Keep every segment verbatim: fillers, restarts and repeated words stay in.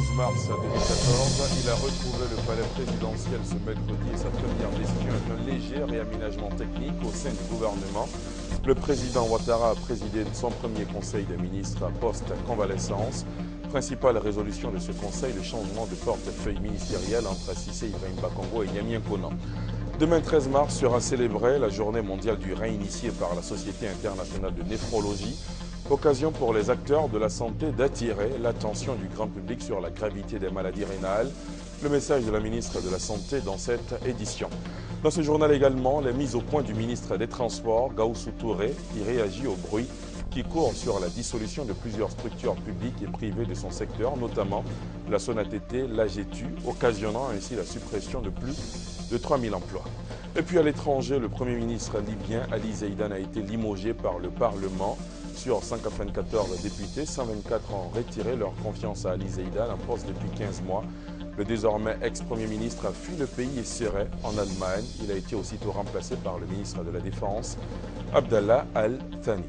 douze mars deux mille quatorze, il a retrouvé le palais présidentiel ce mercredi et sa première décision est un léger réaménagement technique au sein du gouvernement. Le président Ouattara a présidé son premier conseil des ministres post-convalescence. Principale résolution de ce conseil, le changement de portefeuille ministériel entre Cissé Ibrahim Bakongo et Niamien Konan. Demain treize mars sera célébrée la journée mondiale du rein initiée par la Société internationale de néphrologie. Occasion pour les acteurs de la santé d'attirer l'attention du grand public sur la gravité des maladies rénales. Le message de la ministre de la Santé dans cette édition. Dans ce journal également, les mises au point du ministre des Transports, Gaoussou Touré, qui réagit au bruit qui court sur la dissolution de plusieurs structures publiques et privées de son secteur, notamment la Sonatété, l'Agetu, occasionnant ainsi la suppression de plus de trois mille emplois. Et puis à l'étranger, le Premier ministre libyen Ali Zeidan a été limogé par le Parlement. Sur cent quatre-vingt-quatorze députés, cent vingt-quatre ont retiré leur confiance à Ali Zeidan, en poste depuis quinze mois. Le désormais ex-premier ministre a fui le pays et serait en Allemagne. Il a été aussitôt remplacé par le ministre de la Défense, Abdallah Al-Thani.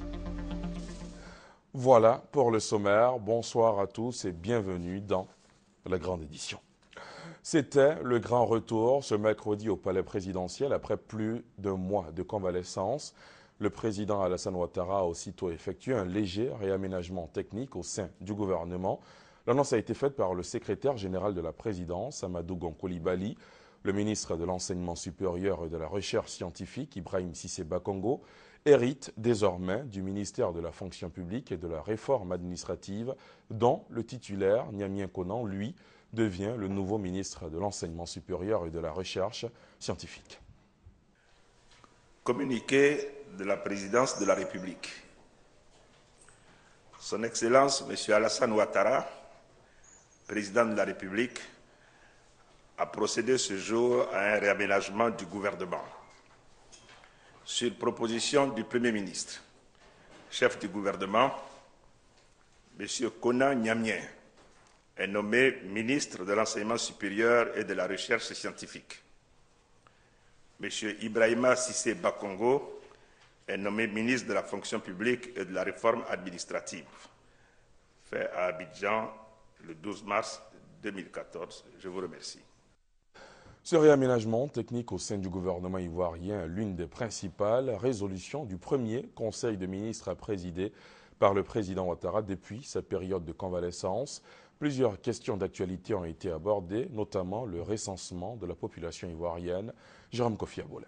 Voilà pour le sommaire. Bonsoir à tous et bienvenue dans la grande édition. C'était le grand retour ce mercredi au palais présidentiel après plus d'un mois de convalescence. Le président Alassane Ouattara a aussitôt effectué un léger réaménagement technique au sein du gouvernement. L'annonce a été faite par le secrétaire général de la présidence, Amadou Gon Coulibaly, le ministre de l'Enseignement supérieur et de la Recherche scientifique, Ibrahim Cissé Bakongo, hérite désormais du ministère de la Fonction publique et de la Réforme administrative, dont le titulaire, Niamien Konan, lui, devient le nouveau ministre de l'Enseignement supérieur et de la Recherche scientifique. Communiqué de la présidence de la République. Son Excellence, M. Alassane Ouattara, président de la République, a procédé ce jour à un réaménagement du gouvernement. Sur proposition du Premier ministre, chef du gouvernement, M. Konan Niamien est nommé ministre de l'Enseignement supérieur et de la Recherche scientifique. M. Ibrahima Cissé Bakongo est nommé ministre de la Fonction publique et de la Réforme administrative, fait à Abidjan le douze mars deux mille quatorze. Je vous remercie. Ce réaménagement technique au sein du gouvernement ivoirien est l'une des principales résolutions du premier Conseil de ministres présidé par le président Ouattara depuis sa période de convalescence. Plusieurs questions d'actualité ont été abordées, notamment le recensement de la population ivoirienne. Jérôme Kofi Abola.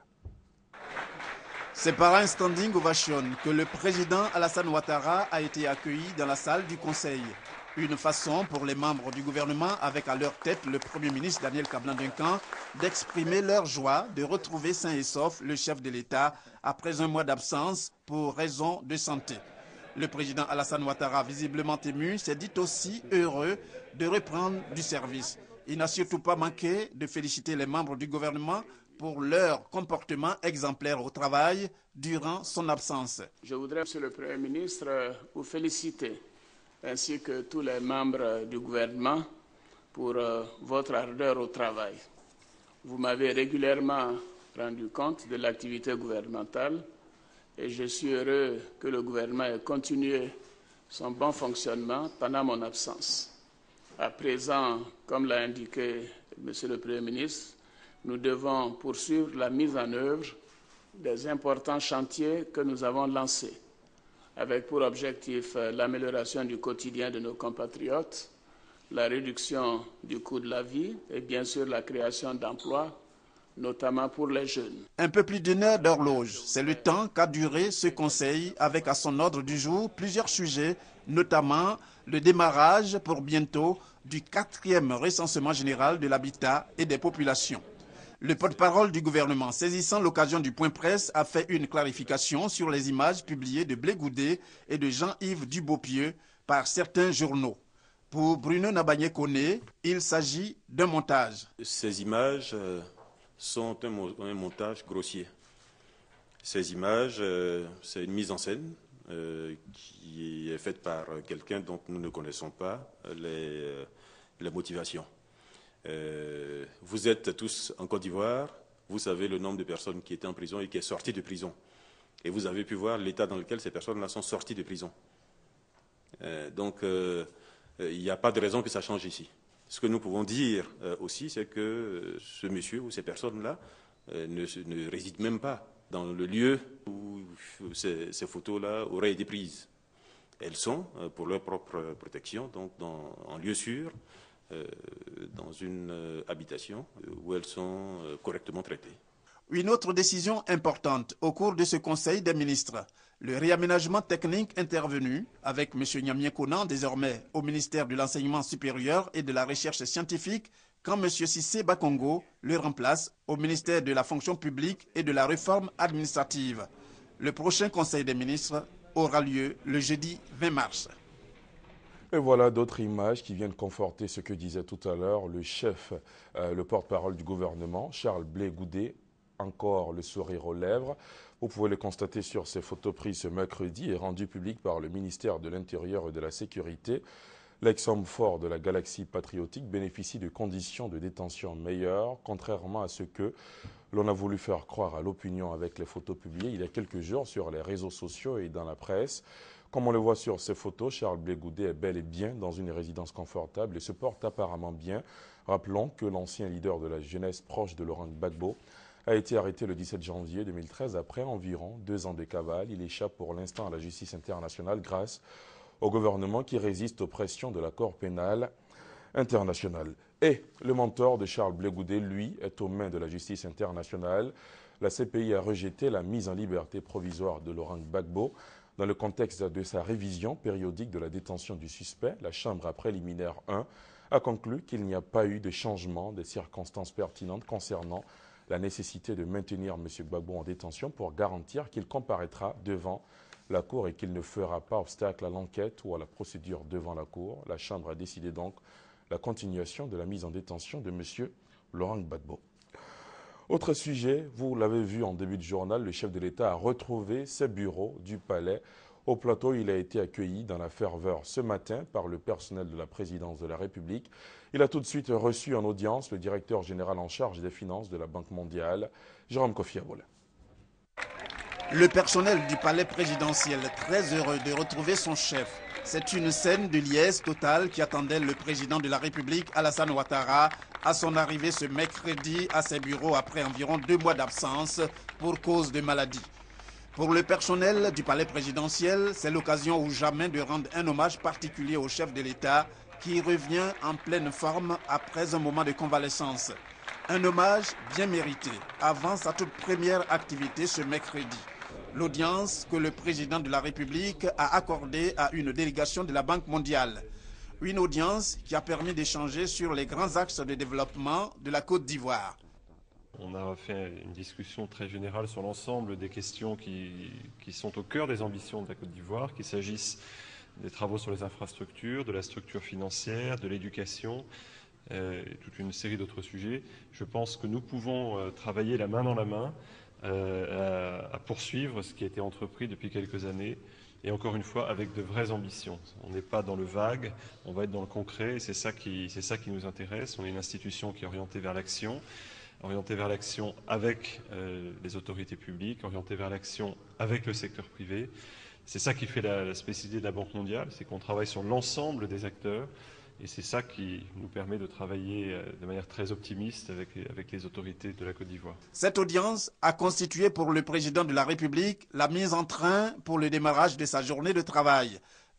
C'est par un standing ovation que le président Alassane Ouattara a été accueilli dans la salle du Conseil. Une façon pour les membres du gouvernement, avec à leur tête le Premier ministre Daniel Kablan-Duncan, d'exprimer leur joie de retrouver sain et sauf le chef de l'État après un mois d'absence pour raison de santé. Le président Alassane Ouattara, visiblement ému, s'est dit aussi heureux de reprendre du service. Il n'a surtout pas manqué de féliciter les membres du gouvernement pour leur comportement exemplaire au travail durant son absence. Je voudrais, Monsieur le Premier ministre, vous féliciter, ainsi que tous les membres du gouvernement, pour euh, votre ardeur au travail. Vous m'avez régulièrement rendu compte de l'activité gouvernementale et je suis heureux que le gouvernement ait continué son bon fonctionnement pendant mon absence. À présent, comme l'a indiqué Monsieur le Premier ministre, nous devons poursuivre la mise en œuvre des importants chantiers que nous avons lancés, avec pour objectif l'amélioration du quotidien de nos compatriotes, la réduction du coût de la vie et bien sûr la création d'emplois, notamment pour les jeunes. Un peu plus d'une heure d'horloge, c'est le temps qu'a duré ce conseil avec à son ordre du jour plusieurs sujets, notamment le démarrage pour bientôt du quatrième recensement général de l'habitat et des populations. Le porte-parole du gouvernement, saisissant l'occasion du point presse, a fait une clarification sur les images publiées de Blé Goudé et de Jean-Yves Dubopieux par certains journaux. Pour Bruno Nabagné-Koné, il s'agit d'un montage. Ces images euh, sont un, un montage grossier. Ces images, euh, c'est une mise en scène euh, qui est faite par quelqu'un dont nous ne connaissons pas les, euh, les motivations. Euh, vous êtes tous en Côte d'Ivoire, vous savez le nombre de personnes qui étaient en prison et qui sont sorties de prison. Et vous avez pu voir l'état dans lequel ces personnes-là sont sorties de prison. Euh, donc, euh, il n'y a pas de raison que ça change ici. Ce que nous pouvons dire euh, aussi, c'est que euh, ce monsieur ou ces personnes-là euh, ne, ne résident même pas dans le lieu où ces, ces photos-là auraient été prises. Elles sont, euh, pour leur propre protection, donc dans, en lieu sûr, euh, dans une euh, habitation où elles sont euh, correctement traitées. Une autre décision importante au cours de ce Conseil des ministres, le réaménagement technique intervenu avec M. Niamien Konan, désormais au ministère de l'Enseignement supérieur et de la Recherche scientifique, quand M. Cissé Bakongo le remplace au ministère de la Fonction publique et de la Réforme administrative. Le prochain Conseil des ministres aura lieu le jeudi vingt mars. Et voilà d'autres images qui viennent conforter ce que disait tout à l'heure le chef, euh, le porte-parole du gouvernement, Charles Blé Goudé, encore le sourire aux lèvres. Vous pouvez le constater sur ces photos prises ce mercredi et rendues publiques par le ministère de l'Intérieur et de la Sécurité. L'ex-homme fort de la galaxie patriotique bénéficie de conditions de détention meilleures, contrairement à ce que l'on a voulu faire croire à l'opinion avec les photos publiées il y a quelques jours sur les réseaux sociaux et dans la presse. Comme on le voit sur ces photos, Charles Blé Goudé est bel et bien dans une résidence confortable et se porte apparemment bien. Rappelons que l'ancien leader de la jeunesse proche de Laurent Gbagbo a été arrêté le dix-sept janvier deux mille treize après environ deux ans de cavale. Il échappe pour l'instant à la justice internationale grâce au gouvernement qui résiste aux pressions de la Cour pénale internationale. Et le mentor de Charles Blé Goudé, lui, est aux mains de la justice internationale. La C P I a rejeté la mise en liberté provisoire de Laurent Gbagbo. Dans le contexte de sa révision périodique de la détention du suspect, la Chambre préliminaire un a conclu qu'il n'y a pas eu de changement des circonstances pertinentes concernant la nécessité de maintenir M. Gbagbo en détention pour garantir qu'il comparaîtra devant la Cour et qu'il ne fera pas obstacle à l'enquête ou à la procédure devant la Cour. La Chambre a décidé donc la continuation de la mise en détention de M. Laurent Gbagbo. Autre sujet, vous l'avez vu en début de journal, le chef de l'État a retrouvé ses bureaux du palais. Au plateau, il a été accueilli dans la ferveur ce matin par le personnel de la présidence de la République. Il a tout de suite reçu en audience le directeur général en charge des finances de la Banque mondiale, Jérôme Kofi Aboula. Le personnel du palais présidentiel, très heureux de retrouver son chef. C'est une scène de liesse totale qui attendait le président de la République, Alassane Ouattara, à son arrivée ce mercredi à ses bureaux après environ deux mois d'absence pour cause de maladie. Pour le personnel du palais présidentiel, c'est l'occasion ou jamais de rendre un hommage particulier au chef de l'État qui revient en pleine forme après un moment de convalescence. Un hommage bien mérité avant sa toute première activité ce mercredi. L'audience que le président de la République a accordée à une délégation de la Banque mondiale. Une audience qui a permis d'échanger sur les grands axes de développement de la Côte d'Ivoire. On a fait une discussion très générale sur l'ensemble des questions qui, qui sont au cœur des ambitions de la Côte d'Ivoire, qu'il s'agisse des travaux sur les infrastructures, de la structure financière, de l'éducation, euh, et toute une série d'autres sujets. Je pense que nous pouvons euh, travailler la main dans la main euh, à, à poursuivre ce qui a été entrepris depuis quelques années, et encore une fois avec de vraies ambitions. On n'est pas dans le vague, on va être dans le concret, et c'est ça qui, c'est ça qui nous intéresse. On est une institution qui est orientée vers l'action, orientée vers l'action avec euh, les autorités publiques, orientée vers l'action avec le secteur privé. C'est ça qui fait la, la spécificité de la Banque mondiale, c'est qu'on travaille sur l'ensemble des acteurs, et c'est ça qui nous permet de travailler de manière très optimiste avec, avec les autorités de la Côte d'Ivoire. Cette audience a constitué pour le président de la République la mise en train pour le démarrage de sa journée de travail.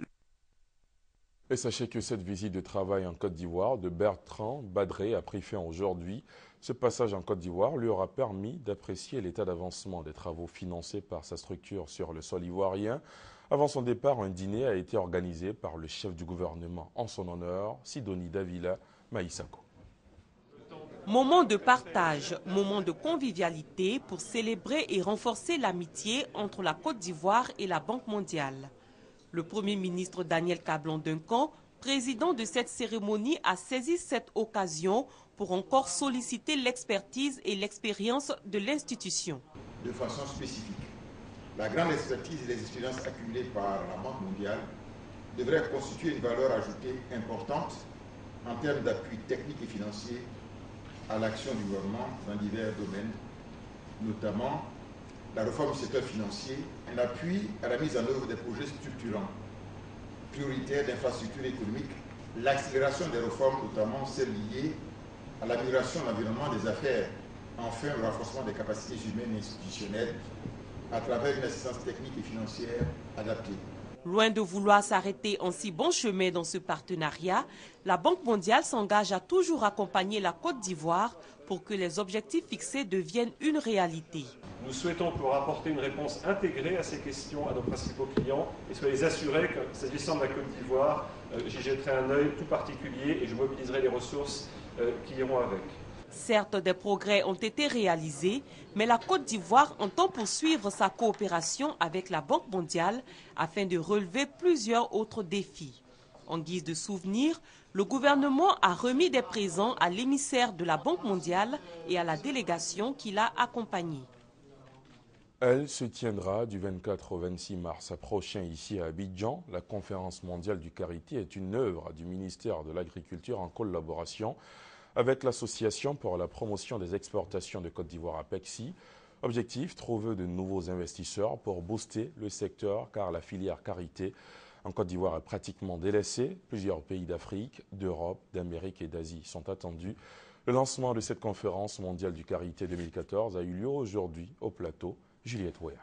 Et sachez que cette visite de travail en Côte d'Ivoire de Bertrand Badré a pris fin aujourd'hui. Ce passage en Côte d'Ivoire lui aura permis d'apprécier l'état d'avancement des travaux financés par sa structure sur le sol ivoirien. Avant son départ, un dîner a été organisé par le chef du gouvernement en son honneur, Sidonie Davila Maïsako. Moment de partage, moment de convivialité pour célébrer et renforcer l'amitié entre la Côte d'Ivoire et la Banque mondiale. Le Premier ministre Daniel Cablon-Duncan, président de cette cérémonie, a saisi cette occasion pour encore solliciter l'expertise et l'expérience de l'institution. De façon spécifique, la grande expertise et les expériences accumulées par la Banque mondiale devraient constituer une valeur ajoutée importante en termes d'appui technique et financier à l'action du gouvernement dans divers domaines, notamment la réforme du secteur financier, un appui à la mise en œuvre des projets structurants, prioritaires d'infrastructures économiques l'accélération des réformes, notamment celles liées à l'amélioration de l'environnement des affaires, enfin le renforcement des capacités humaines et institutionnelles à travers une assistance technique et financière adaptée. Loin de vouloir s'arrêter en si bon chemin dans ce partenariat, la Banque mondiale s'engage à toujours accompagner la Côte d'Ivoire pour que les objectifs fixés deviennent une réalité. Nous souhaitons pouvoir apporter une réponse intégrée à ces questions à nos principaux clients et soyez assurés que, s'agissant de la Côte d'Ivoire, euh, j'y jetterai un œil tout particulier et je mobiliserai les ressources euh, qui iront avec. Certes, des progrès ont été réalisés, mais la Côte d'Ivoire entend poursuivre sa coopération avec la Banque mondiale afin de relever plusieurs autres défis. En guise de souvenir, le gouvernement a remis des présents à l'émissaire de la Banque mondiale et à la délégation qui l'a accompagné. Elle se tiendra du vingt-quatre au vingt-six mars prochain ici à Abidjan. La conférence mondiale du Carité est une œuvre du ministère de l'Agriculture en collaboration avec l'Association pour la promotion des exportations de Côte d'Ivoire APEXI. Objectif, trouver de nouveaux investisseurs pour booster le secteur car la filière Carité en Côte d'Ivoire est pratiquement délaissée. Plusieurs pays d'Afrique, d'Europe, d'Amérique et d'Asie sont attendus. Le lancement de cette conférence mondiale du Carité deux mille quatorze a eu lieu aujourd'hui au plateau. Juliette Ouéa.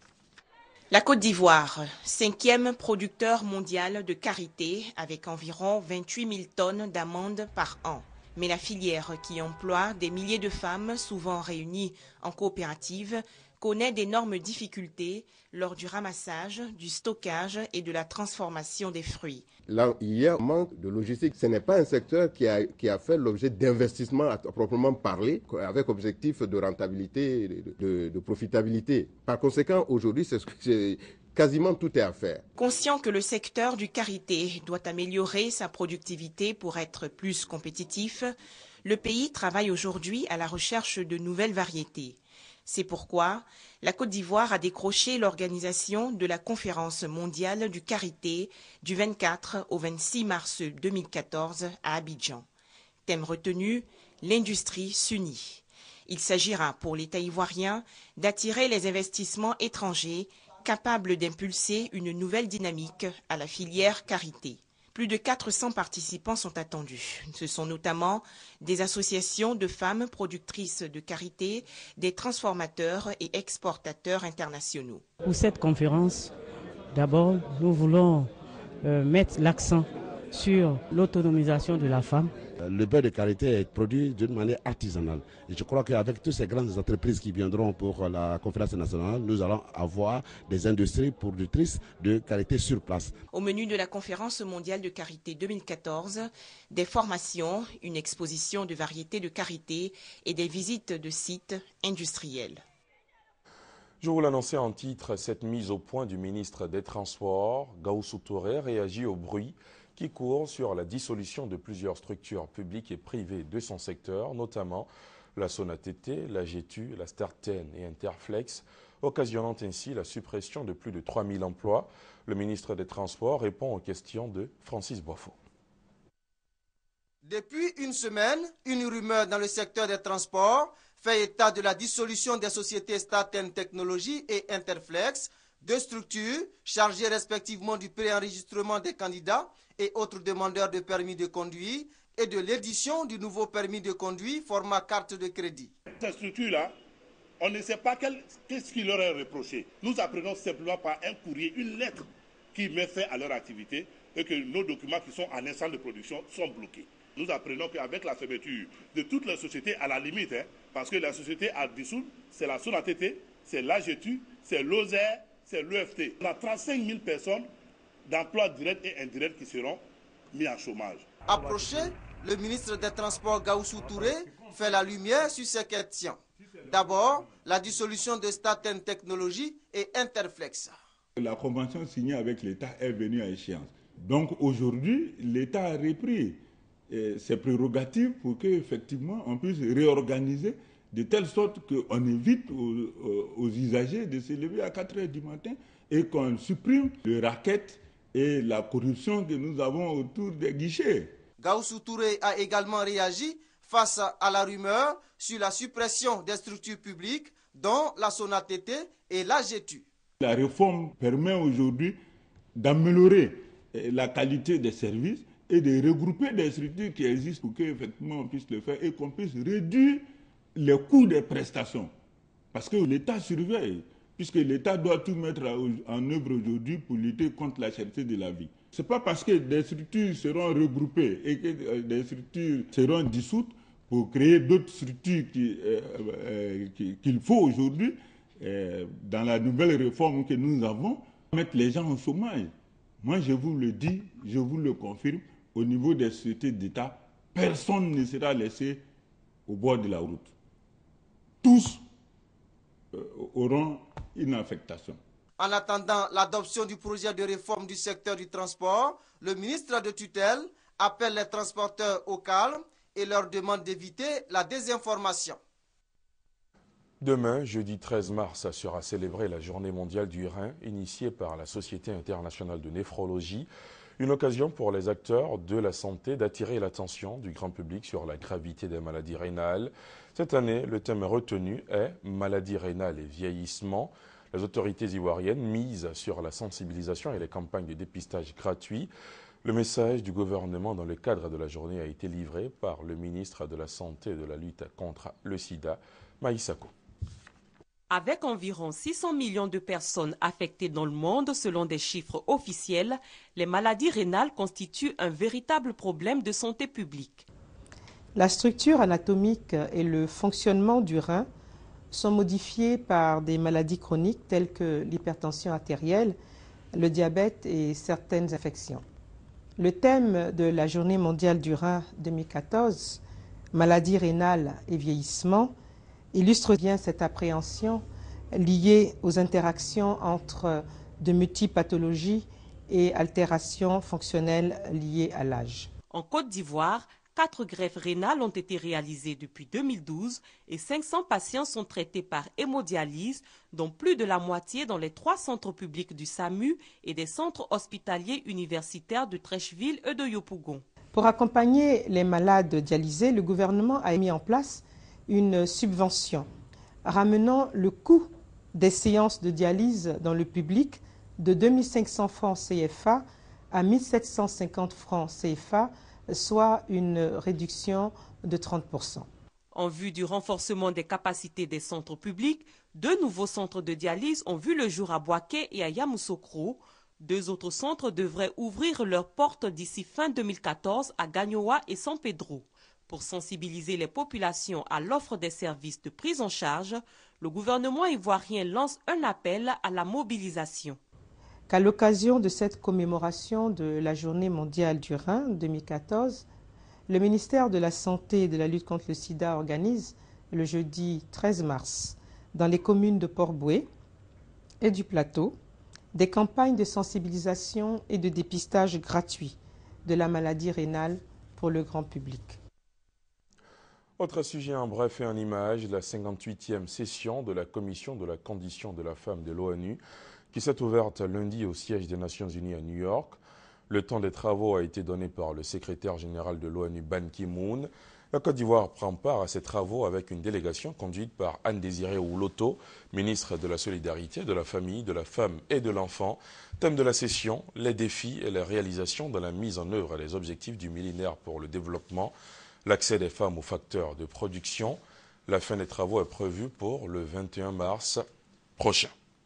La Côte d'Ivoire, cinquième producteur mondial de karité avec environ vingt-huit mille tonnes d'amandes par an. Mais la filière qui emploie des milliers de femmes, souvent réunies en coopérative, connaît d'énormes difficultés lors du ramassage, du stockage et de la transformation des fruits. Là, il y a un manque de logistique. Ce n'est pas un secteur qui a, qui a fait l'objet d'investissements à proprement parler, avec objectif de rentabilité, de, de, de profitabilité. Par conséquent, aujourd'hui, c'est ce que c'est. Quasiment tout est à faire. Conscient que le secteur du karité doit améliorer sa productivité pour être plus compétitif, le pays travaille aujourd'hui à la recherche de nouvelles variétés. C'est pourquoi la Côte d'Ivoire a décroché l'organisation de la conférence mondiale du karité du vingt-quatre au vingt-six mars deux mille quatorze à Abidjan. Thème retenu, l'industrie s'unit. Il s'agira pour l'État ivoirien d'attirer les investissements étrangers capable d'impulser une nouvelle dynamique à la filière karité. Plus de quatre cents participants sont attendus. Ce sont notamment des associations de femmes productrices de karité, des transformateurs et exportateurs internationaux. Pour cette conférence, d'abord, nous voulons euh, mettre l'accent sur l'autonomisation de la femme. Le beurre de karité est produit d'une manière artisanale. Et je crois qu'avec toutes ces grandes entreprises qui viendront pour la conférence nationale, nous allons avoir des industries productrices de karité sur place. Au menu de la conférence mondiale de karité deux mille quatorze, des formations, une exposition de variétés de karité et des visites de sites industriels. Je vous l'annonçais en titre, cette mise au point du ministre des Transports, Gaoussou Touré, réagit au bruit qui court sur la dissolution de plusieurs structures publiques et privées de son secteur, notamment la Sonatété, la G T U, la Starten et Interflex, occasionnant ainsi la suppression de plus de trois mille emplois. Le ministre des Transports répond aux questions de Francis Boifo. Depuis une semaine, une rumeur dans le secteur des transports fait état de la dissolution des sociétés Starten Technologies et Interflex, deux structures chargées respectivement du préenregistrement des candidats et autres demandeurs de permis de conduire et de l'édition du nouveau permis de conduire format carte de crédit. Ces structures-là, on ne sait pas qu'est-ce qui leur est reproché. Nous apprenons simplement par un courrier, une lettre qui met fin à leur activité et que nos documents qui sont en instance de production sont bloqués. Nous apprenons qu'avec la fermeture de toutes les sociétés, à la limite, hein, parce que la société à dissoudre, c'est la Sonatété, c'est l'A G T U, c'est l'O Z E R, c'est l'E F T. On a trente-cinq mille personnes d'emplois directs et indirects qui seront mis en chômage. Approché, le ministre des Transports Gaoussou Touré fait la lumière sur ces questions. D'abord, la dissolution de Starten Technologies et Interflex. La convention signée avec l'État est venue à échéance. Donc aujourd'hui, l'État a repris eh, ses prérogatives pour qu'effectivement on puisse réorganiser de telle sorte qu'on évite aux, aux usagers de se lever à quatre heures du matin et qu'on supprime le racket et la corruption que nous avons autour des guichets. Gaoussou Touré a également réagi face à la rumeur sur la suppression des structures publiques, dont la Sonatété et la G T U. La réforme permet aujourd'hui d'améliorer la qualité des services et de regrouper des structures qui existent pour qu'effectivement on puisse le faire et qu'on puisse réduire les coûts des prestations. Parce que l'État surveille, puisque l'État doit tout mettre en œuvre aujourd'hui pour lutter contre la cherté de la vie. Ce n'est pas parce que des structures seront regroupées et que des structures seront dissoutes pour créer d'autres structures qu'il euh, euh, qu'il faut aujourd'hui, euh, dans la nouvelle réforme que nous avons, mettre les gens au chômage. Moi, je vous le dis, je vous le confirme, au niveau des sociétés d'État, personne ne sera laissé au bord de la route. Tous euh, auront une affectation. En attendant l'adoption du projet de réforme du secteur du transport, le ministre de tutelle appelle les transporteurs au calme et leur demande d'éviter la désinformation. Demain, jeudi treize mars, sera célébrée la Journée mondiale du rein, initiée par la Société internationale de néphrologie. Une occasion pour les acteurs de la santé d'attirer l'attention du grand public sur la gravité des maladies rénales. Cette année, le thème retenu est « Maladies rénales et vieillissement ». Les autorités ivoiriennes misent sur la sensibilisation et les campagnes de dépistage gratuits. Le message du gouvernement dans le cadre de la journée a été livré par le ministre de la Santé et de la lutte contre le sida, Maïsako. Avec environ six cents millions de personnes affectées dans le monde selon des chiffres officiels, les maladies rénales constituent un véritable problème de santé publique. La structure anatomique et le fonctionnement du rein sont modifiés par des maladies chroniques telles que l'hypertension artérielle, le diabète et certaines infections. Le thème de la Journée mondiale du rein deux mille quatorze, maladies rénales et vieillissement, illustre bien cette appréhension liée aux interactions entre de multiples pathologies et altérations fonctionnelles liées à l'âge. En Côte d'Ivoire, quatre greffes rénales ont été réalisées depuis deux mille douze et cinq cents patients sont traités par hémodialyse, dont plus de la moitié dans les trois centres publics du SAMU et des centres hospitaliers universitaires de Treichville et de Yopougon. Pour accompagner les malades dialysés, le gouvernement a mis en place une subvention ramenant le coût des séances de dialyse dans le public de deux mille cinq cents francs C F A à mille sept cent cinquante francs C F A, soit une réduction de trente pour cent. En vue du renforcement des capacités des centres publics, deux nouveaux centres de dialyse ont vu le jour à Boaké et à Yamoussoukro. Deux autres centres devraient ouvrir leurs portes d'ici fin deux mille quatorze à Gagnoa et San Pedro. Pour sensibiliser les populations à l'offre des services de prise en charge, le gouvernement ivoirien lance un appel à la mobilisation. Qu'à l'occasion de cette commémoration de la Journée mondiale du rein deux mille quatorze, le ministère de la Santé et de la lutte contre le sida organise le jeudi treize mars, dans les communes de Port-Boué et du Plateau, des campagnes de sensibilisation et de dépistage gratuit de la maladie rénale pour le grand public. Autre sujet en bref et en images, la cinquante-huitième session de la Commission de la condition de la femme de l'ONU qui s'est ouverte lundi au siège des Nations Unies à New York. Le temps des travaux a été donné par le secrétaire général de l'ONU, Ban Ki-moon. La Côte d'Ivoire prend part à ces travaux avec une délégation conduite par Anne-Désirée Ouloto, ministre de la Solidarité, de la Famille, de la Femme et de l'Enfant. Thème de la session, les défis et les réalisations dans la mise en œuvre des objectifs du millénaire pour le développement, l'accès des femmes aux facteurs de production. La fin des travaux est prévue pour le vingt et un mars prochain.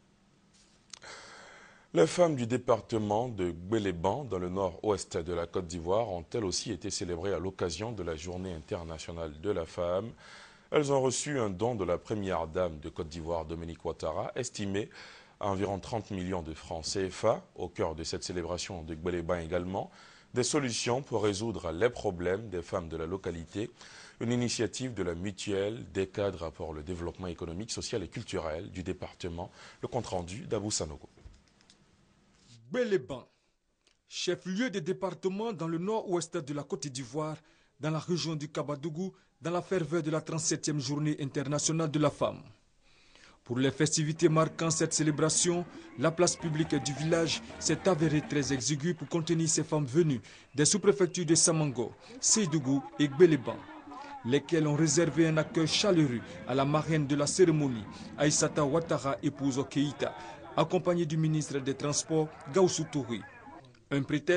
Les femmes du département de Gbéléban, dans le nord-ouest de la Côte d'Ivoire, ont elles aussi été célébrées à l'occasion de la Journée internationale de la femme. Elles ont reçu un don de la première dame de Côte d'Ivoire, Dominique Ouattara, estimé à environ trente millions de francs C F A. Au cœur de cette célébration de Gbéléban également, des solutions pour résoudre les problèmes des femmes de la localité. Une initiative de la mutuelle des cadres pour le développement économique, social et culturel du département. Le compte-rendu d'Abou Sanogo. Gbéléban, chef-lieu des départements dans le nord-ouest de la Côte d'Ivoire, dans la région du Kabadougou, dans la ferveur de la trente-septième journée internationale de la femme. Pour les festivités marquant cette célébration, la place publique du village s'est avérée très exiguë pour contenir ces femmes venues des sous-préfectures de Samango, Sédougou et Gbéléban, lesquelles ont réservé un accueil chaleureux à la marraine de la cérémonie, Aïssata Ouattara, épouse Keïta, accompagnée du ministre des Transports, Gaoussou Touré. Un prétexte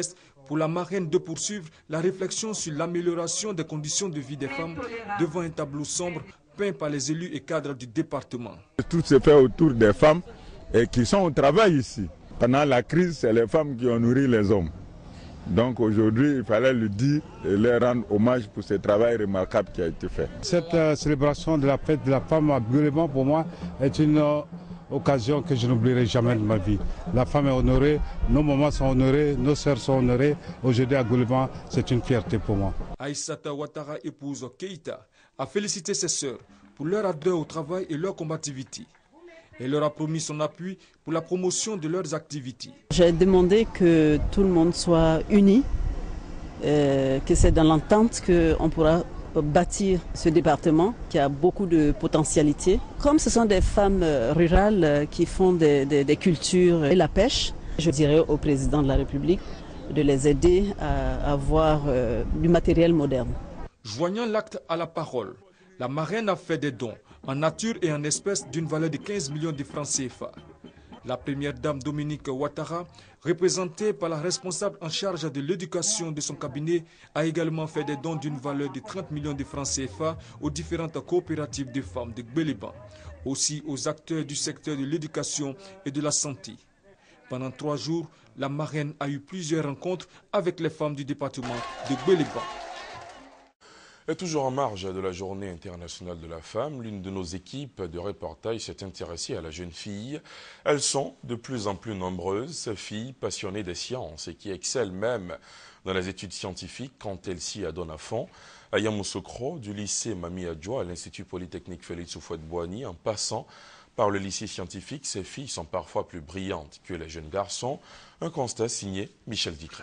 pour la marraine de poursuivre la réflexion sur l'amélioration des conditions de vie des femmes devant un tableau sombre peint par les élus et cadres du département. Tout se fait autour des femmes et qui sont au travail ici. Pendant la crise, c'est les femmes qui ont nourri les hommes. Donc aujourd'hui, il fallait le dire et leur rendre hommage pour ce travail remarquable qui a été fait. Cette euh, célébration de la fête de la femme, absolument pour moi, est une euh, occasion que je n'oublierai jamais de ma vie. La femme est honorée, nos mamans sont honorées, nos sœurs sont honorées. Aujourd'hui à Goulema, c'est une fierté pour moi. Aïssata Ouattara, épouse Keïta, a félicité ses sœurs pour leur ardeur au travail et leur combativité. Elle leur a promis son appui pour la promotion de leurs activités. J'ai demandé que tout le monde soit uni, euh, que c'est dans l'entente qu'on pourra bâtir ce département qui a beaucoup de potentialités. Comme ce sont des femmes rurales qui font des, des, des cultures et la pêche, je dirais au président de la République de les aider à avoir euh, du matériel moderne. Joignant l'acte à la parole, la marraine a fait des dons en nature et en espèces d'une valeur de quinze millions de francs C F A. La première dame Dominique Ouattara, représentée par la responsable en charge de l'éducation de son cabinet, a également fait des dons d'une valeur de trente millions de francs C F A aux différentes coopératives de femmes de Gbéléban, aussi aux acteurs du secteur de l'éducation et de la santé. Pendant trois jours, la marraine a eu plusieurs rencontres avec les femmes du département de Gbéléban. Et toujours en marge de la Journée internationale de la femme, l'une de nos équipes de reportage s'est intéressée à la jeune fille. Elles sont de plus en plus nombreuses, ces filles passionnées des sciences et qui excellent même dans les études scientifiques quand elles s'y adonnent à fond. À Yamoussoukro, du lycée Mami Adjoa à l'Institut Polytechnique Félix Houphouët-Boigny, en passant par le lycée scientifique, ces filles sont parfois plus brillantes que les jeunes garçons. Un constat signé Michel Vicré.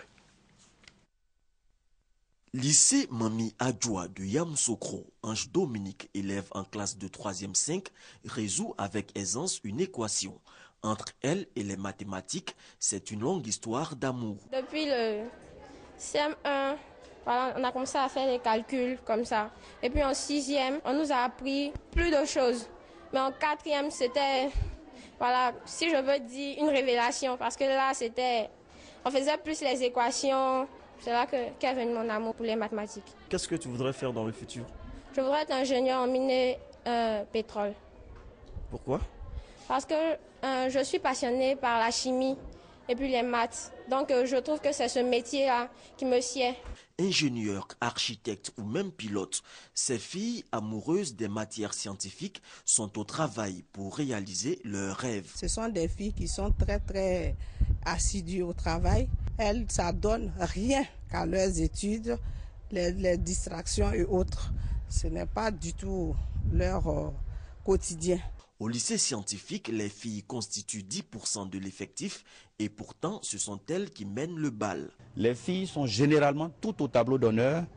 Lycée Mami Adjoa de Yamoussoukro, Ange Dominique, élève en classe de troisième cinq, résout avec aisance une équation. Entre elle et les mathématiques, c'est une longue histoire d'amour. Depuis le C M un, voilà, on a commencé à faire des calculs comme ça. Et puis en sixième, on nous a appris plus de choses. Mais en quatrième, c'était, voilà, si je veux dire, une révélation. Parce que là, c'était, on faisait plus les équations. C'est là qu'est venu mon amour pour les mathématiques. Qu'est-ce que tu voudrais faire dans le futur? Je voudrais être ingénieur en miner euh, pétrole. Pourquoi? Parce que euh, je suis passionnée par la chimie et puis les maths. Donc euh, je trouve que c'est ce métier-là qui me sied. Ingénieurs, architectes ou même pilotes, ces filles amoureuses des matières scientifiques sont au travail pour réaliser leurs rêves. Ce sont des filles qui sont très très assidues au travail. Elles ne s'adonnent rien qu'à leurs études, les, les distractions et autres. Ce n'est pas du tout leur euh, quotidien. Au lycée scientifique, les filles constituent dix pour cent de l'effectif et pourtant ce sont elles qui mènent le bal. Les filles sont généralement toutes au tableau d'honneur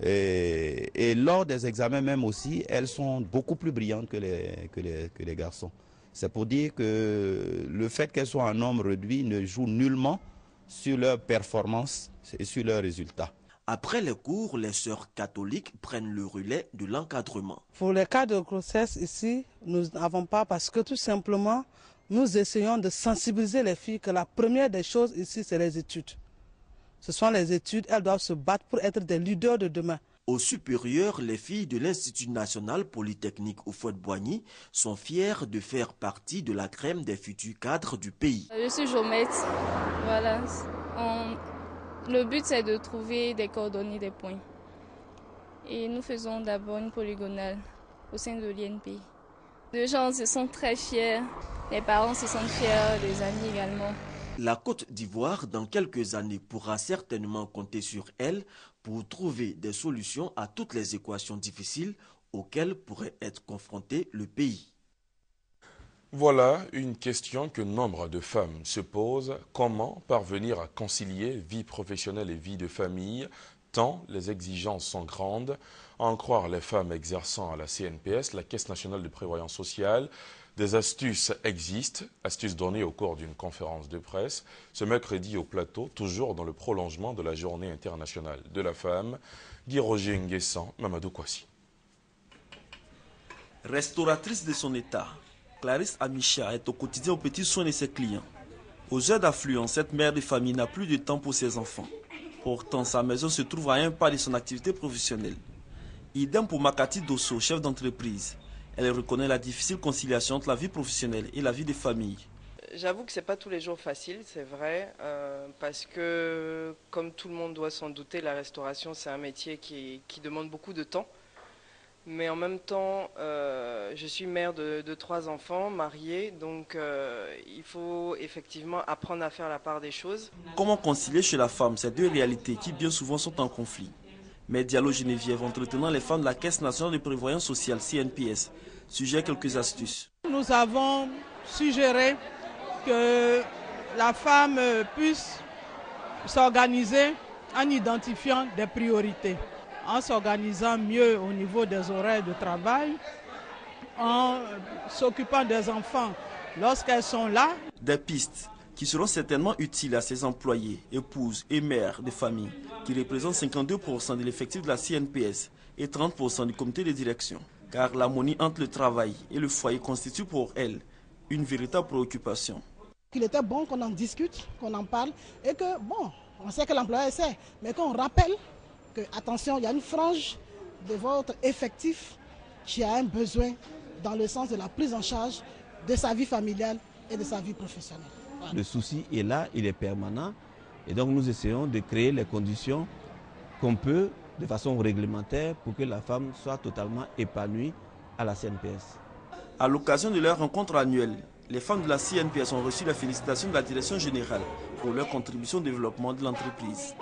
et, et lors des examens même aussi, elles sont beaucoup plus brillantes que les, que les, que les garçons. C'est pour dire que le fait qu'elles soient en nombre réduit ne joue nullement sur leur performance et sur leurs résultats. Après les cours, les sœurs catholiques prennent le relais de l'encadrement. Pour les cas de grossesse ici, nous n'avons pas parce que tout simplement, nous essayons de sensibiliser les filles que la première des choses ici, c'est les études. Ce sont les études, elles doivent se battre pour être des leaders de demain. Au supérieur, les filles de l'Institut national Polytechnique Houphouët-Boigny sont fières de faire partie de la crème des futurs cadres du pays. Je suis géomètre. Voilà. On... Le but, c'est de trouver des coordonnées des points. Et nous faisons d'abord une polygonale au sein de l'I N P. Les gens se sont très fiers, les parents se sentent fiers, les amis également. La Côte d'Ivoire, dans quelques années, pourra certainement compter sur elle pour trouver des solutions à toutes les équations difficiles auxquelles pourrait être confronté le pays. Voilà une question que nombre de femmes se posent. Comment parvenir à concilier vie professionnelle et vie de famille, tant les exigences sont grandes? À en croire les femmes exerçant à la C N P S, la Caisse nationale de prévoyance sociale, des astuces existent, astuces données au cours d'une conférence de presse, ce mercredi au plateau, toujours dans le prolongement de la Journée internationale de la femme. Guy-Roger Nguessan, Mamadou Kwasi. Restauratrice de son état, Clarisse Amicha est au quotidien aux petits soins de ses clients. Aux heures d'affluence, cette mère de famille n'a plus de temps pour ses enfants. Pourtant, sa maison se trouve à un pas de son activité professionnelle. Idem pour Makati Dosso, chef d'entreprise. Elle reconnaît la difficile conciliation entre la vie professionnelle et la vie de famille. J'avoue que ce n'est pas tous les jours facile, c'est vrai, euh, parce que, comme tout le monde doit s'en douter, la restauration, c'est un métier qui, qui demande beaucoup de temps. Mais en même temps, euh, je suis mère de, de trois enfants, mariée, donc euh, il faut effectivement apprendre à faire la part des choses. Comment concilier chez la femme ces deux réalités qui bien souvent sont en conflit? Mais Diallo Geneviève, entretenant les femmes de la Caisse nationale de prévoyance sociale, C N P S, suggère quelques astuces. Nous avons suggéré que la femme puisse s'organiser en identifiant des priorités, en s'organisant mieux au niveau des horaires de travail, en s'occupant des enfants lorsqu'elles sont là. Des pistes qui seront certainement utiles à ces employés, épouses et mères de famille, qui représentent cinquante-deux pour cent de l'effectif de la C N P S et trente pour cent du comité de direction. Car l'harmonie entre le travail et le foyer constitue pour elles une véritable préoccupation. Il était bon qu'on en discute, qu'on en parle, et que, bon, on sait que l'employeur sait, mais qu'on rappelle que, attention, il y a une frange de votre effectif qui a un besoin dans le sens de la prise en charge de sa vie familiale et de sa vie professionnelle. Voilà. Le souci est là, il est permanent, et donc nous essayons de créer les conditions qu'on peut, de façon réglementaire, pour que la femme soit totalement épanouie à la C N P S. À l'occasion de leur rencontre annuelle, les femmes de la C N P S ont reçu la félicitation de la direction générale pour leur contribution au développement de l'entreprise.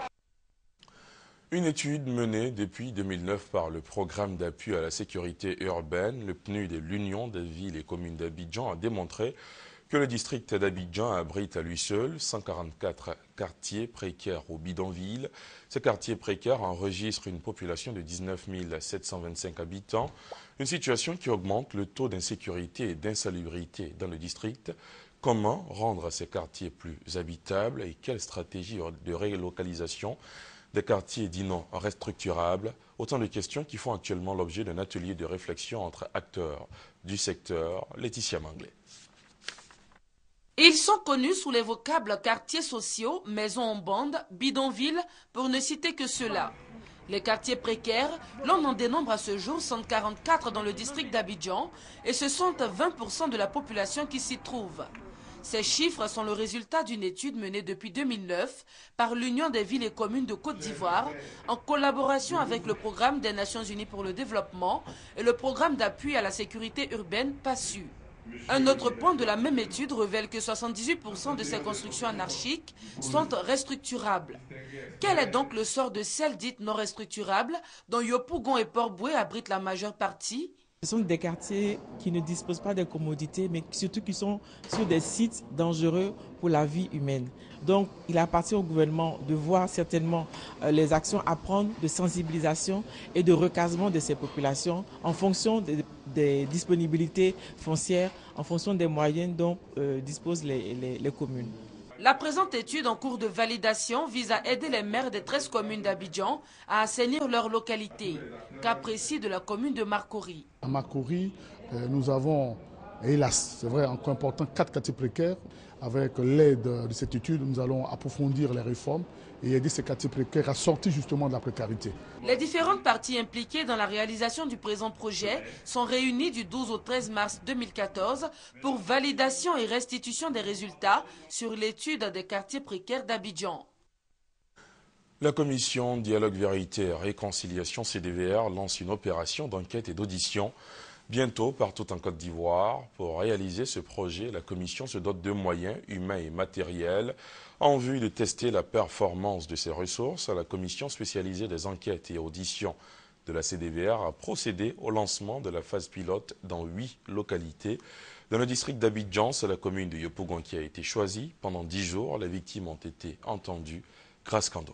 Une étude menée depuis deux mille neuf par le programme d'appui à la sécurité urbaine, le P N U D et l'Union des villes et communes d'Abidjan, a démontré que le district d'Abidjan abrite à lui seul cent quarante-quatre quartiers précaires au bidonville. Ces quartiers précaires enregistrent une population de dix-neuf mille sept cent vingt-cinq habitants, une situation qui augmente le taux d'insécurité et d'insalubrité dans le district. Comment rendre ces quartiers plus habitables et quelle stratégie de relocalisation des quartiers dits non restructurables? Autant de questions qui font actuellement l'objet d'un atelier de réflexion entre acteurs du secteur. Laetitia Manglé. Ils sont connus sous les vocables quartiers sociaux, maisons en bande, bidonvilles, pour ne citer que ceux-là. Les quartiers précaires, l'on en dénombre à ce jour cent quarante-quatre dans le district d'Abidjan et ce sont vingt pour cent de la population qui s'y trouve. Ces chiffres sont le résultat d'une étude menée depuis deux mille neuf par l'Union des villes et communes de Côte d'Ivoire en collaboration avec le Programme des Nations Unies pour le développement et le Programme d'appui à la sécurité urbaine PASSU. Un autre point de la même étude révèle que soixante-dix-huit pour cent de ces constructions anarchiques sont restructurables. Quel est donc le sort de celles dites non restructurables dont Yopougon et Port-Boué abritent la majeure partie? Ce sont des quartiers qui ne disposent pas de commodités, mais surtout qui sont sur des sites dangereux pour la vie humaine. Donc, il appartient au gouvernement de voir certainement euh, les actions à prendre de sensibilisation et de recasement de ces populations en fonction des, des disponibilités foncières, en fonction des moyens dont euh, disposent les, les, les communes. La présente étude en cours de validation vise à aider les maires des treize communes d'Abidjan à assainir leur localité. Cas précis de la commune de Marcory. À Marcory, euh, nous avons, hélas, c'est vrai, encore important, quatre quartiers précaires. Avec l'aide de cette étude, nous allons approfondir les réformes et aider ces quartiers précaires à sortir justement de la précarité. Les différentes parties impliquées dans la réalisation du présent projet sont réunies du douze au treize mars deux mille quatorze pour validation et restitution des résultats sur l'étude des quartiers précaires d'Abidjan. La commission Dialogue Vérité et Réconciliation C D V R lance une opération d'enquête et d'audition bientôt partout en Côte d'Ivoire. Pour réaliser ce projet, la commission se dote de moyens humains et matériels en vue de tester la performance de ses ressources. La commission spécialisée des enquêtes et auditions de la C D V R a procédé au lancement de la phase pilote dans huit localités. Dans le district d'Abidjan, c'est la commune de Yopougon qui a été choisie. Pendant dix jours, les victimes ont été entendues. Grâce Kando.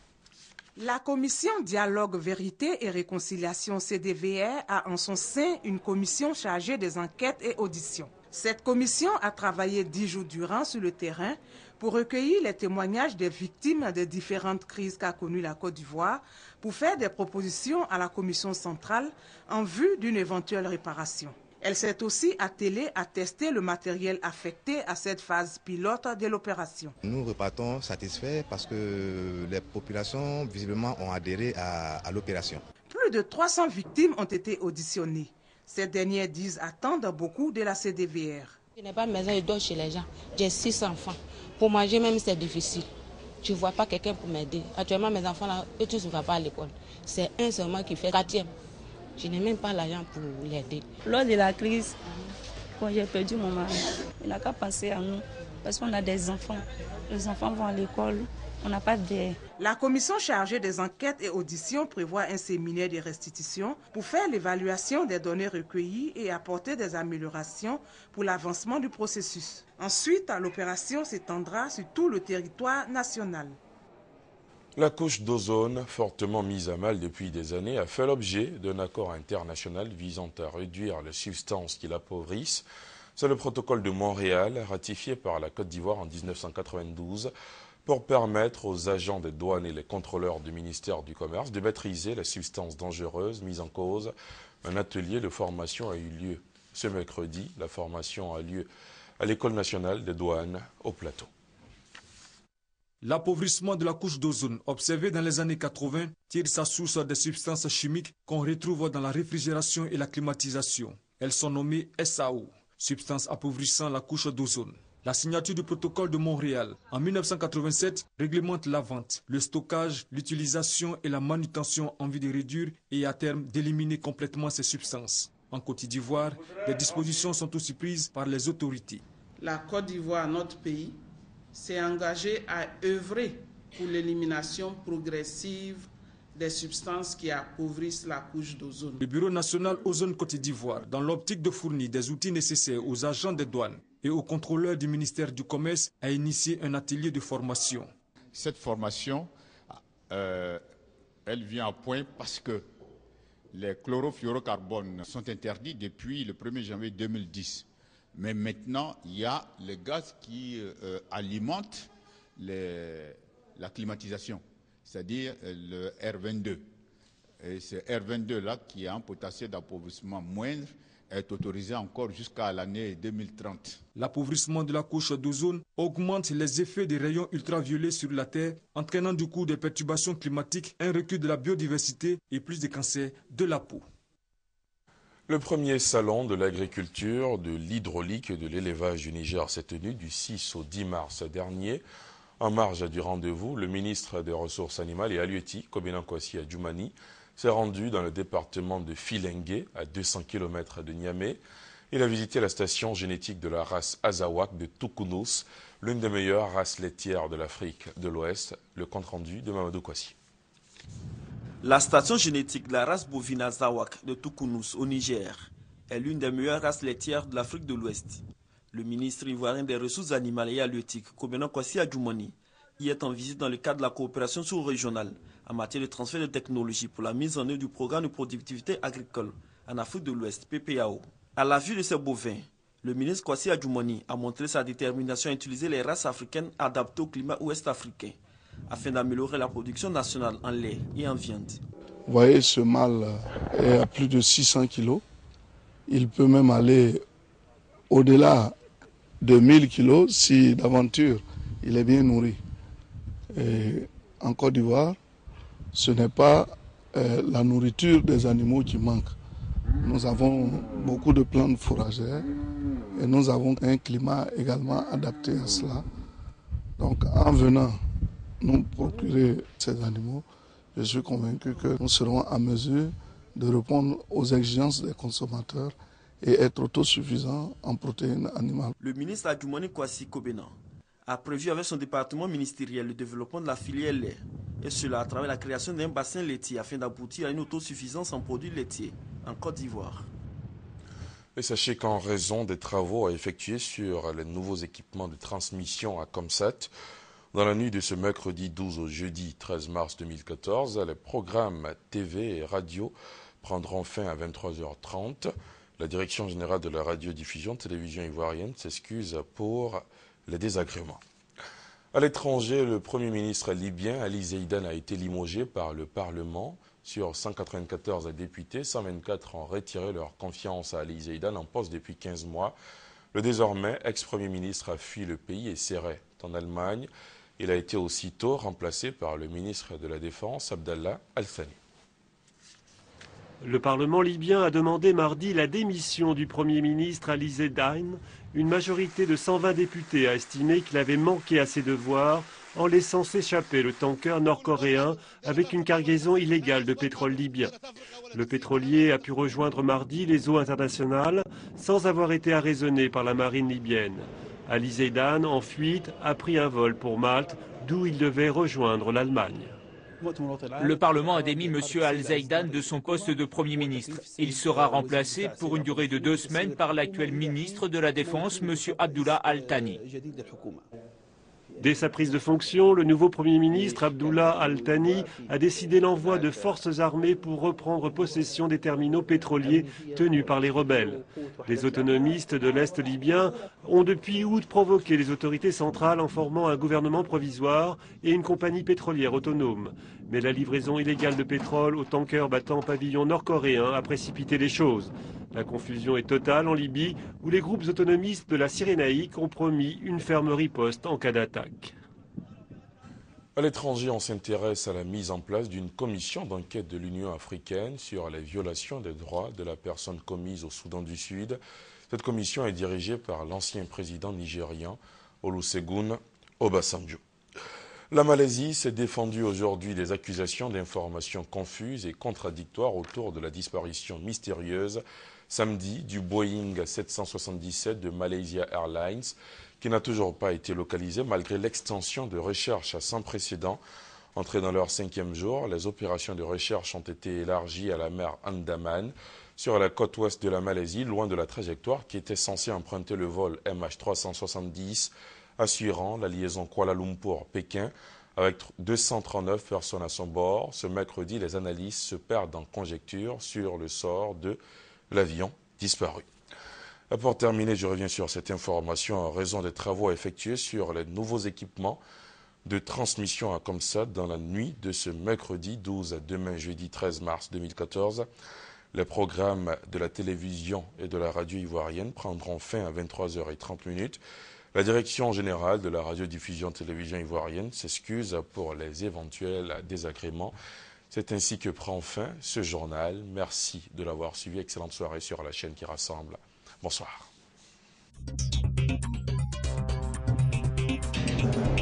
La commission Dialogue Vérité et Réconciliation C D V R a en son sein une commission chargée des enquêtes et auditions. Cette commission a travaillé dix jours durant sur le terrain pour recueillir les témoignages des victimes des différentes crises qu'a connues la Côte d'Ivoire pour faire des propositions à la commission centrale en vue d'une éventuelle réparation. Elle s'est aussi attelée à tester le matériel affecté à cette phase pilote de l'opération. Nous repartons satisfaits parce que les populations visiblement ont adhéré à, à l'opération. Plus de trois cents victimes ont été auditionnées. Ces dernières disent attendre beaucoup de la C D V R. Je n'ai pas de maison, je dors chez les gens. J'ai six enfants. Pour manger même c'est difficile. Je ne vois pas quelqu'un pour m'aider. Actuellement mes enfants là, eux tous ne vont pas à l'école. C'est un seulement qui fait quatrième. Je n'ai même pas l'argent pour l'aider. Lors de la crise, quand j'ai perdu mon mari, il n'a qu'à penser à nous. Parce qu'on a des enfants. Les enfants vont à l'école. On n'a pas de... La commission chargée des enquêtes et auditions prévoit un séminaire de restitution pour faire l'évaluation des données recueillies et apporter des améliorations pour l'avancement du processus. Ensuite, l'opération s'étendra sur tout le territoire national. La couche d'ozone, fortement mise à mal depuis des années, a fait l'objet d'un accord international visant à réduire les substances qui l'appauvrissent. C'est le protocole de Montréal, ratifié par la Côte d'Ivoire en mille neuf cent quatre-vingt-douze, pour permettre aux agents des douanes et les contrôleurs du ministère du Commerce de maîtriser les substances dangereuses mises en cause. Un atelier de formation a eu lieu ce mercredi. La formation a lieu à l'École nationale des douanes au Plateau. L'appauvrissement de la couche d'ozone observé dans les années quatre-vingt tire sa source des substances chimiques qu'on retrouve dans la réfrigération et la climatisation. Elles sont nommées S A O, substances appauvrissant la couche d'ozone. La signature du protocole de Montréal en mille neuf cent quatre-vingt-sept réglemente la vente, le stockage, l'utilisation et la manutention en vue de réduire et à terme d'éliminer complètement ces substances. En Côte d'Ivoire, des dispositions sont aussi prises par les autorités. La Côte d'Ivoire, notre pays, s'est engagée à œuvrer pour l'élimination progressive des substances qui appauvrissent la couche d'ozone. Le Bureau national Ozone Côte d'Ivoire, dans l'optique de fournir des outils nécessaires aux agents des douanes et aux contrôleurs du ministère du Commerce, a initié un atelier de formation. Cette formation, euh, elle vient à point parce que les chlorofluorocarbones sont interdits depuis le premier janvier deux mille dix. Mais maintenant, il y a le gaz qui euh, alimente les, la climatisation, c'est-à-dire le R vingt-deux. Et ce R vingt-deux-là, qui a un potentiel d'appauvrissement moindre, est autorisé encore jusqu'à l'année deux mille trente. L'appauvrissement de la couche d'ozone augmente les effets des rayons ultraviolets sur la Terre, entraînant du coup des perturbations climatiques, un recul de la biodiversité et plus de cancers de la peau. Le premier salon de l'agriculture, de l'hydraulique et de l'élevage du Niger s'est tenu du six au dix mars dernier. En marge du rendez-vous, le ministre des Ressources animales et halieutiques, Kobena Kwasi Adjoumani, s'est rendu dans le département de Filengue, à deux cents kilomètres de Niamey. Il a visité la station génétique de la race Azawak de Toukounous, l'une des meilleures races laitières de l'Afrique de l'Ouest. Le compte-rendu de Mamadou Kwasi. La station génétique de la race bovine Azawak de Toukounous au Niger est l'une des meilleures races laitières de l'Afrique de l'Ouest. Le ministre ivoirien des Ressources animales et halieutiques, Kobena Kwasi Adjoumani, y est en visite dans le cadre de la coopération sous-régionale en matière de transfert de technologie pour la mise en œuvre du programme de productivité agricole en Afrique de l'Ouest, P P A O. À la vue de ces bovins, le ministre Kwasi Adjoumani a montré sa détermination à utiliser les races africaines adaptées au climat ouest-africain afin d'améliorer la production nationale en lait et en viande. Vous voyez, ce mâle est à plus de six cents kilos. Il peut même aller au-delà de mille kilos si d'aventure il est bien nourri. Et en Côte d'Ivoire, ce n'est pas euh, la nourriture des animaux qui manque. Nous avons beaucoup de plantes fourragères et nous avons un climat également adapté à cela. Donc en venant nous procurer ces animaux, je suis convaincu que nous serons à mesure de répondre aux exigences des consommateurs et être autosuffisants en protéines animales. Le ministre Adjoumani Kwasi Kobena a prévu avec son département ministériel le développement de la filière lait, et cela à travers la création d'un bassin laitier afin d'aboutir à une autosuffisance en produits laitiers en Côte d'Ivoire. Et sachez qu'en raison des travaux à effectuer sur les nouveaux équipements de transmission à Comsat, dans la nuit de ce mercredi douze au jeudi treize mars deux mille quatorze, les programmes T V et radio prendront fin à vingt-trois heures trente. La Direction générale de la radiodiffusion télévision ivoirienne s'excuse pour les désagréments. À l'étranger, le Premier ministre libyen Ali Zeidan a été limogé par le Parlement. Sur cent quatre-vingt-quatorze députés, cent vingt-quatre ont retiré leur confiance à Ali Zeidan en poste depuis quinze mois. Le désormais ex-premier ministre a fui le pays et s'errait en Allemagne. Il a été aussitôt remplacé par le ministre de la Défense, Abdallah Al-Thani. Le Parlement libyen a demandé mardi la démission du Premier ministre Ali Zeidan. Une majorité de cent vingt députés a estimé qu'il avait manqué à ses devoirs en laissant s'échapper le tanker nord-coréen avec une cargaison illégale de pétrole libyen. Le pétrolier a pu rejoindre mardi les eaux internationales sans avoir été arraisonné par la marine libyenne. Ali Zeidan, en fuite, a pris un vol pour Malte, d'où il devait rejoindre l'Allemagne. Le Parlement a démis M. Al-Zeidan de son poste de Premier ministre. Il sera remplacé pour une durée de deux semaines par l'actuel ministre de la Défense, M. Abdullah Al-Thani. Dès sa prise de fonction, le nouveau Premier ministre Abdullah Al-Thani a décidé l'envoi de forces armées pour reprendre possession des terminaux pétroliers tenus par les rebelles. Les autonomistes de l'Est libyen ont depuis août provoqué les autorités centrales en formant un gouvernement provisoire et une compagnie pétrolière autonome. Mais la livraison illégale de pétrole aux tankers battant pavillon nord-coréen a précipité les choses. La confusion est totale en Libye, où les groupes autonomistes de la Cyrénaïque ont promis une ferme riposte en cas d'attaque. À l'étranger, on s'intéresse à la mise en place d'une commission d'enquête de l'Union africaine sur les violations des droits de la personne commises au Soudan du Sud. Cette commission est dirigée par l'ancien président nigérian Olusegun Obasanjo. La Malaisie s'est défendue aujourd'hui des accusations d'informations confuses et contradictoires autour de la disparition mystérieuse samedi du Boeing sept cent soixante-dix-sept de Malaysia Airlines, qui n'a toujours pas été localisé malgré l'extension de recherches sans précédent. Entrées dans leur cinquième jour, les opérations de recherche ont été élargies à la mer Andaman, sur la côte ouest de la Malaisie, loin de la trajectoire qui était censée emprunter le vol M H trois cent soixante-dix, assurant la liaison Kuala Lumpur-Pékin. Avec deux cent trente-neuf personnes à son bord, ce mercredi, les analystes se perdent en conjecture sur le sort de l'avion disparu. Pour terminer, je reviens sur cette information en raison des travaux effectués sur les nouveaux équipements de transmission à Comsat dans la nuit de ce mercredi douze à demain jeudi treize mars deux mille quatorze. Les programmes de la télévision et de la radio ivoirienne prendront fin à vingt-trois heures trente. La direction générale de la radiodiffusion télévision ivoirienne s'excuse pour les éventuels désagréments. C'est ainsi que prend fin ce journal. Merci de l'avoir suivi. Excellente soirée sur la chaîne qui rassemble. Bonsoir.